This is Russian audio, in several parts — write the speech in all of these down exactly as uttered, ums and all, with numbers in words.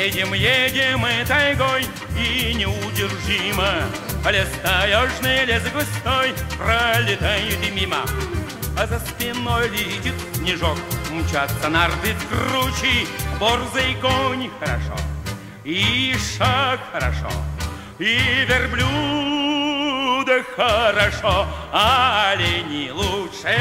Едем, едем мы тайгой, и неудержимо лес таежный, лес густой пролетает и мимо. А за спиной летит снежок, мчатся нарды в кручи, борзый конь хорошо, и шаг хорошо, и верблюда хорошо, а олени лучше.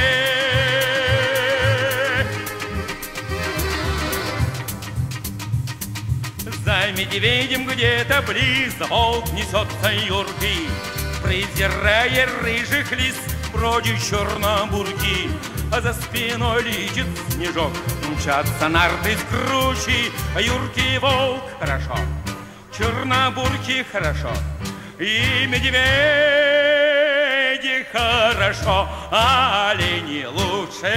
За медведем где-то близко волк несется юркий, презирая рыжих лис, бродит чернобурки. А за спиной летит снежок, мчатся нарды с кручи, а юркий волк хорошо, чернобурки хорошо, и медведи хорошо, а олени лучше.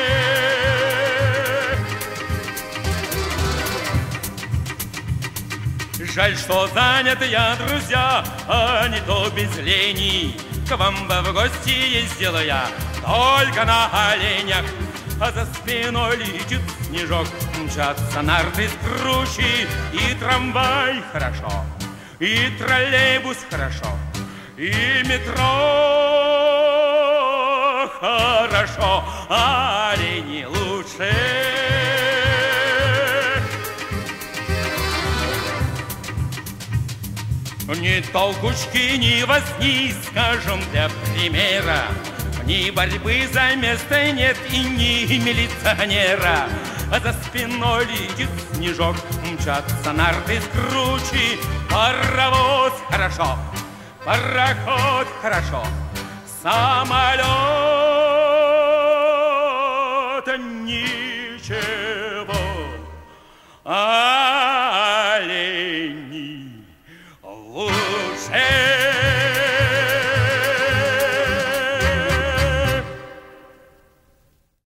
Жаль, что занят я, друзья, а не то без лени. К вам бы в гости ездила я только на оленях. А за спиной летит снежок, мчатся нарды с кручи, и трамвай хорошо, и троллейбус хорошо, и метро хорошо, а олени лучше. Ни толкучки, ни возни, скажем, для примера, ни борьбы за место нет и ни милиционера. А за спиной летит снежок, мчатся нарды с кручи, паровоз хорошо, пароход хорошо, самолет ничего. А